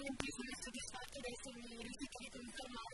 non più sono soddisfatto di essermi riuscita a riconfermare